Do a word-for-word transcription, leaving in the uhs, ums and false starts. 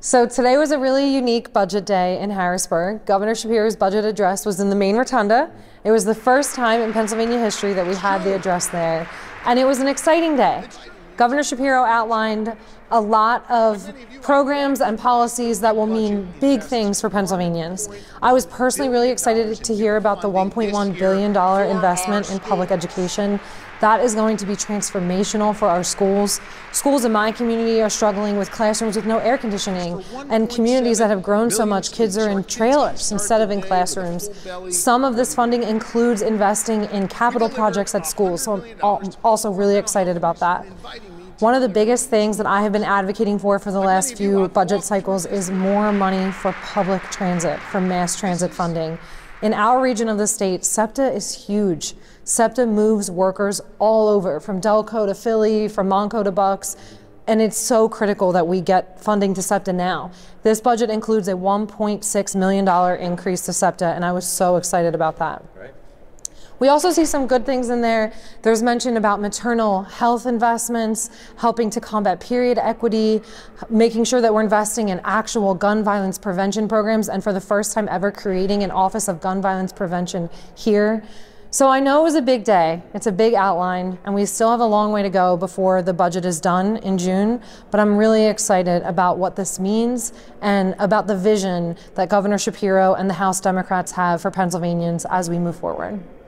So today was a really unique budget day in Harrisburg. Governor Shapiro's budget address was in the main rotunda. It was the first time in Pennsylvania history that we had the address there, and it was an exciting day. Governor Shapiro outlined a lot of programs and policies that will mean big things for Pennsylvanians. I was personally really excited to hear about the one point one billion dollar investment in public education. That is going to be transformational for our schools. Schools in my community are struggling with classrooms with no air conditioning, and communities that have grown so much, kids are in trailers instead of in classrooms. Some of this funding includes investing in capital projects at schools, so I'm also really excited about that. One of the biggest things that I have been advocating for for the last few budget cycles is more money for public transit, for mass transit funding. In our region of the state, SEPTA is huge. SEPTA moves workers all over, from Delco to Philly, from Monco to Bucks, and it's so critical that we get funding to SEPTA now. This budget includes a one point six million dollar increase to SEPTA, and I was so excited about that. Right. We also see some good things in there. There's mention about maternal health investments, helping to combat period equity, making sure that we're investing in actual gun violence prevention programs, and for the first time ever creating an Office of Gun Violence Prevention here. So I know it was a big day, it's a big outline, and we still have a long way to go before the budget is done in June, but I'm really excited about what this means and about the vision that Governor Shapiro and the House Democrats have for Pennsylvanians as we move forward.